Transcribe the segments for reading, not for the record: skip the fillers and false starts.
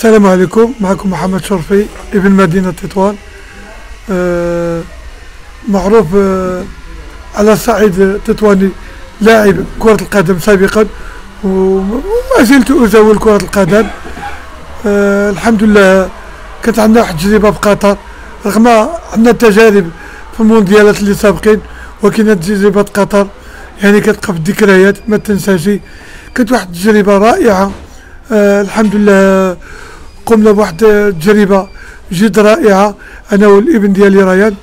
السلام عليكم. معكم محمد شرفي ابن مدينة تطوان. معروف على صعيد تطواني لاعب كرة القدم سابقا، وما زلت أزاول كرة القدم. الحمد لله كانت عندنا واحد التجربة في قطر، رغم عندنا تجارب في المونديالات اللي سابقين، وكانت تجربة قطر يعني كتبقى في الذكريات ما تنساش. كانت واحد التجربة رائعة. الحمد لله قمنا بواحد التجربة جد رائعة أنا والابن ديالي ريان.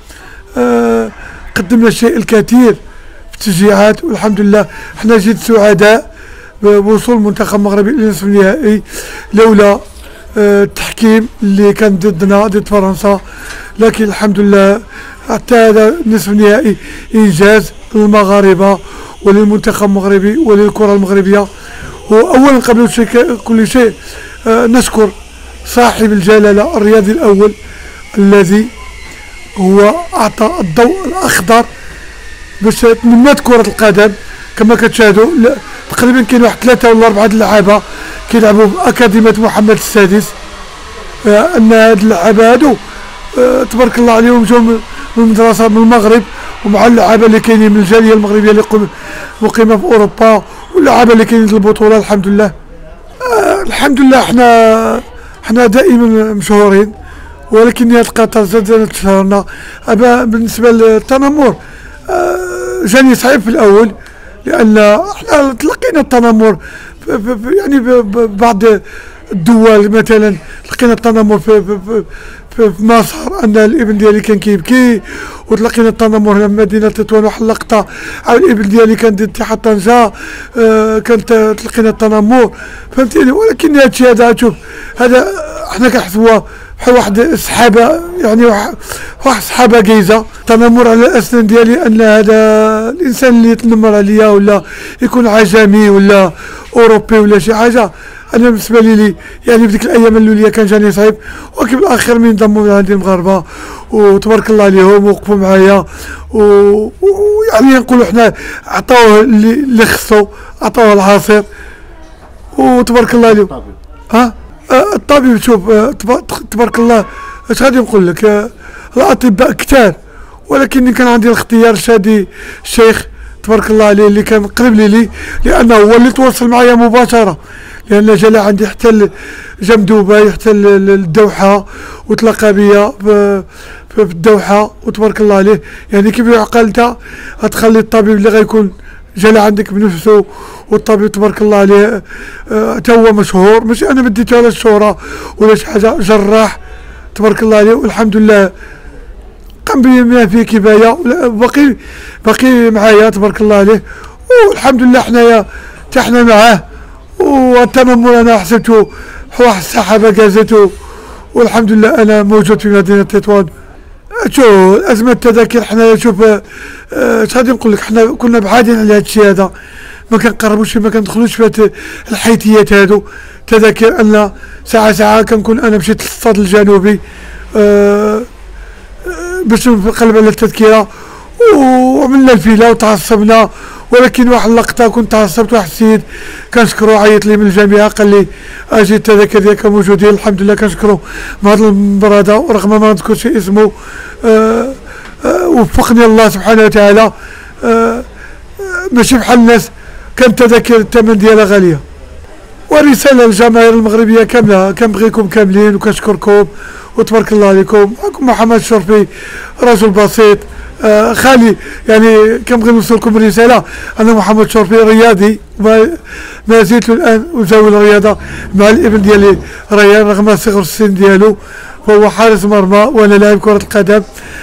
قدمنا الشيء الكثير في التشجيعات، والحمد لله حنا جد سعداء بوصول المنتخب المغربي إلى نصف النهائي، لولا التحكيم اللي كان ضدنا ضد فرنسا. لكن الحمد لله حتى هذا نصف النهائي إنجاز للمغاربة وللمنتخب المغربي وللكرة المغربية. وأولا قبل كل شيء نشكر صاحب الجلالة الرياضي الأول الذي هو أعطى الضوء الأخضر باش تنمات كرة القدم. كما كتشاهدوا تقريبا كاين واحد 3 ولا 4 اللعابة كيلعبوا في أكاديمية محمد السادس. أن هاد اللعابة هادو تبارك الله عليهم جاو من المدرسة من المغرب، ومع اللعابة اللي كاينين من الجالية المغربية اللي مقيمة في أوروبا، واللعابة اللي كاينين في البطولة. الحمد لله الحمد لله حنا دائما مشهورين، ولكن نهاية قطر زادنا تشهرنا. بالنسبة للتنمر جاني صعيب في الأول، لأن احنا تلقينا التنمر يعني بعض الدول. مثلا تلقينا التنمر في مصر ان الابن ديالي كان كيبكي، وتلقينا التنمر هنا في مدينه تطوان. واحد اللقطه على الابن ديالي كان ضد اتحاد طنجه، كانت تلقينا التنمر، فهمتيني. ولكن هادشي هذا شوف، هذا حنا كنحسبوها بحال واحد السحابه، يعني واحد السحابه جايزه. التنمر على الاسنان ديالي ان هذا الانسان اللي يتنمر عليا ولا يكون عجمي ولا اوروبي ولا شي حاجه، انا بالنسبه لي يعني في ديك الايام الاوليه كان جاني صعيب. ولكن بالاخر من انضموا عندي المغاربه وتبارك الله عليهم ووقفوا معايا، ويعني نقولوا حنا عطاوه اللي خصو، عطاوه العصير وتبارك الله عليهم. الطبيب شوف تبارك الله اش غادي نقول لك، الاطباء كثار، ولكن كان عندي الاختيار شادي الشيخ تبارك الله عليه اللي كان قريب لي، لانه هو اللي تواصل معايا مباشره، لان جا عندي حتى جنب دبي حتى الدوحه، وتلاقى بيا في الدوحه وتبارك الله عليه. يعني كيف يعقل انت غتخلي الطبيب اللي غيكون جا عندك بنفسه، والطبيب تبارك الله عليه حتى هو مشهور، ماشي انا بديته على الشهره ولا شي حاجه، جراح تبارك الله عليه، والحمد لله قام بما فيه كفايه، باقي معايا تبارك الله عليه. والحمد لله حنايا حتى حنا معاه، والتنمر انا حسبته واحد السحابه جازته، والحمد لله انا موجود في مدينه تطوان. شو ازمه التذاكر حنايا شوف، اش غادي نقول لك، حنا كنا بعادين على هذا الشيء هذا، ما كنقربوش ما كندخلوش في الحيثيات هادو. تذاكر ان ساعه كنكون انا مشيت للصاد الجنوبي باش نقلب على التذكره، وعملنا الفيله وتعصبنا. ولكن واحد اللقطه كنت تعصبت، واحد السيد كنشكرو عيط لي من الجامعه قال لي اجي التذاكر ديالك موجودين. الحمد لله كنشكرو من هذا المنبر هذا، ورغم ما نذكرش اسمه وفقني الله سبحانه وتعالى. ماشي بحال الناس كانت تذاكر الثمن ديالها غاليه. ورساله للجماهير المغربيه كامله، كنبغيكم كاملين وكنشكركم وتبارك الله عليكم. معكم محمد شرفي، رجل بسيط خالي، يعني كنبغي نوصل لكم رساله. انا محمد شرفي رياضي، ما زلت الان ازاول الرياضه مع الابن ديالي ريان، رغم صغر السن ديالو، فهو حارس مرمى وانا لاعب كره القدم.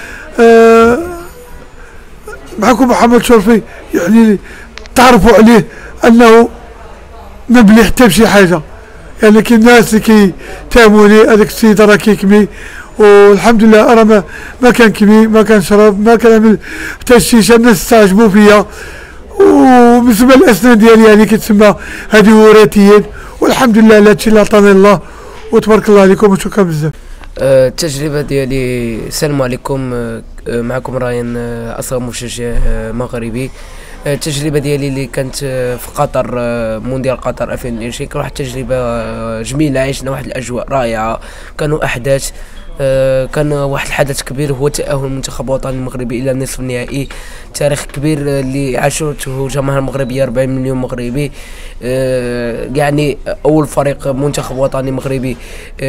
معكم محمد شرفي، يعني تعرفوا عليه انه ما بلي حتى بشي حاجه. يعني كاين الناس اللي كيتهموني هذاك السيد راه كيكمي، والحمد لله انا ما كنكمي، ما كنشرب، ما كنعمل حتى الشيشه. الناس استعجبوا فيا. وبالنسبه للاسنان ديالي يعني كتسمى هذه وراثيين، والحمد لله على هادشي اللي عطاني الله، وتبارك الله عليكم وشكرا بزاف. التجربه ديالي، السلام عليكم. معكم راين، اصغر مشجع مغربي. التجربه ديالي اللي كانت في قطر، مونديال قطر 2020، كان واحد التجربه جميله، عشنا واحد الاجواء رائعه، كانوا احداث. كان واحد الحدث كبير هو تأهل المنتخب الوطني المغربي إلى نصف النهائي، تاريخ كبير اللي عاشته الجماهير المغربية 40 مليون مغربي. يعني أول فريق منتخب وطني مغربي،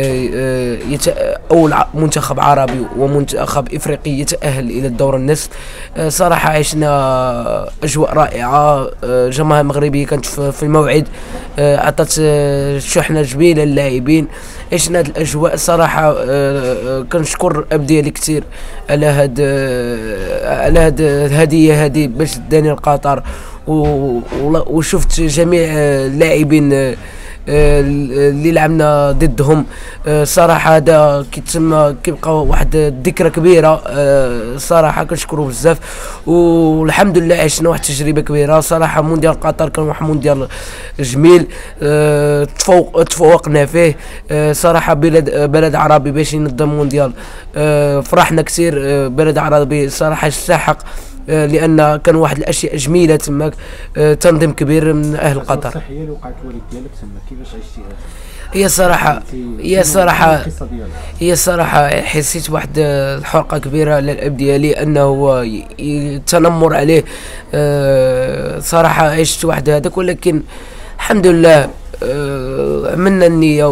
أول منتخب عربي ومنتخب إفريقي يتأهل إلى الدور النصف. صراحة عشنا أجواء رائعة، الجماهير المغربية كانت في الموعد، أعطت شحنة جميلة للاعبين. عشنا هذه الأجواء صراحة. كنشكر الاب ديالي كثير على هاد الهديه هذه باش داني لقطر، وشفت جميع اللاعبين اللي لعبنا ضدهم. صراحه هذا كيبقى واحد الذكرى كبيره. صراحه كنشكرو بزاف، والحمد لله عشنا واحد التجربه كبيره. صراحه مونديال قطر كان واحد مونديال جميل، تفوقنا فيه. صراحه بلد عربي باش ينظم مونديال، فرحنا كثير. بلد عربي صراحه يستحق، لان كان واحد الاشياء جميله تماك، تنظيم كبير من اهل قطر. الصحيه اللي وقعت الوالد ديالك تما كيفاش عشتيها؟ هي صراحه حسيت واحد الحرقه كبيره على الاب ديالي، انه التنمر عليه. صراحه عشت واحد هذاك، ولكن الحمد لله عملنا النيه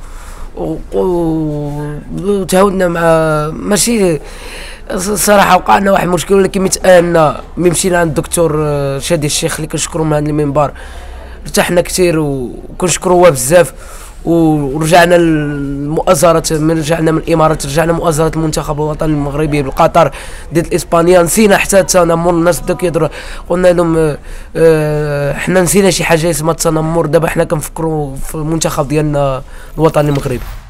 وتعاودنا مع ماشي. صراحه وقعنا واحد المشكل، ولكن متأهلنا. مشينا عند الدكتور شادي الشيخ اللي كنشكرو من هذا المنبر، ارتحنا كثير وكنشكروه بزاف. ورجعنا المؤازرة، رجعنا من الامارات، رجعنا مؤازرة المنتخب الوطني المغربي بقطر ضد الاسبانيا. نسينا حتى التنمر، الناس بداو كيهضروا، قلنا لهم حنا نسينا شي حاجه اسمها التنمر. دابا حنا كنفكروا في المنتخب ديالنا الوطني المغربي.